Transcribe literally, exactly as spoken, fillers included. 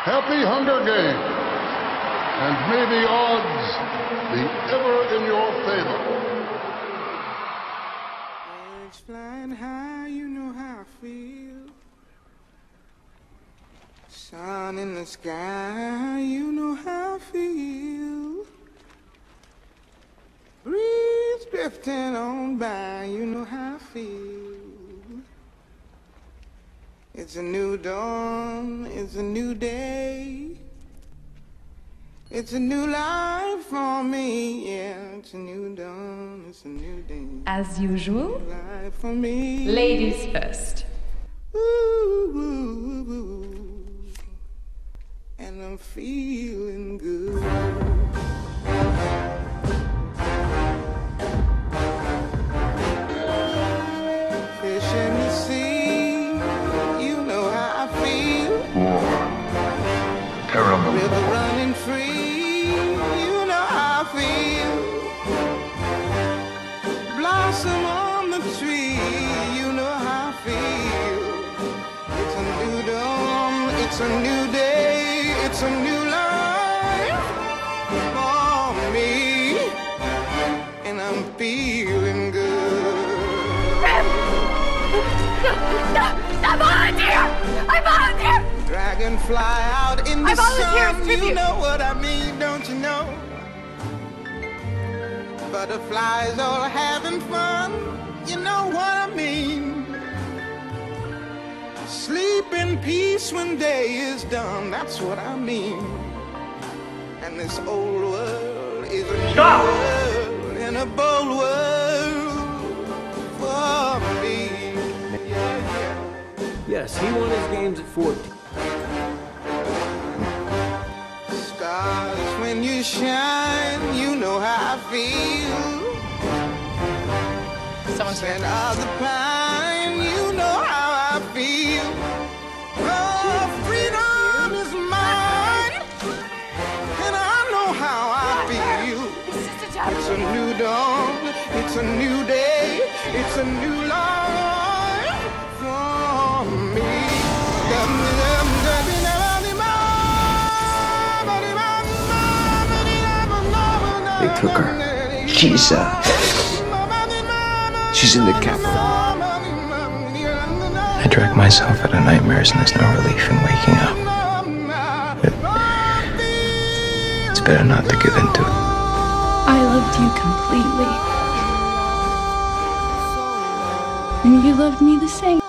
Happy Hunger Games, and may the odds be ever in your favor. Birds flying high, you know how I feel. Sun in the sky, you know how I feel. Breeze drifting on by, you know how I feel. It's a new dawn, it's a new day. It's a new life for me, yeah. It's a new dawn, it's a new day. As usual, Life for me. ladies first. Ooh, ooh, ooh, ooh. And I'm feeling good. Fish in the sea, you know how I feel. War. Terrible. River running free, you know how I feel. Blossom on the tree, you know how I feel. It's a new dawn, it's a new day, it's a new life for me, and I'm feeling good. I volunteer! I volunteer! Dragonfly out in the I volunteer as sun, tribute. you know what I mean, don't you know? Butterflies all having fun, you know what I mean. Sleep in peace when day is done, that's what I mean. And this old world is a Stop! new world and a bold world for me. Yeah, yeah. Yes, he won his games at fourteen. Stars, when you shine, you know how I feel. Someone's here. Scent of the pine, you know how I feel. Oh, freedom is mine, and I know how I feel. It's just a job. It's a new dawn, it's a new day, it's a new life for me. They took her. She's, uh, she's in the capital. I drag myself out of nightmares and there's no relief in waking up. But it's better not to give in to it. I loved you completely. And you loved me the same.